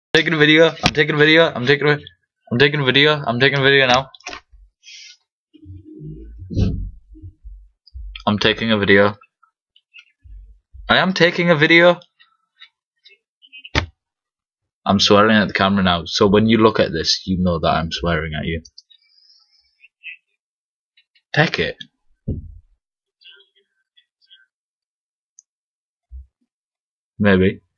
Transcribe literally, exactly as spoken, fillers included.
taking a video. I'm taking a video. I'm taking a. I'm taking a video. I'm taking a video now. I'm taking a video. I am taking a video. I'm swearing at the camera now, so when you look at this, you know that I'm swearing at you. Take it. Maybe.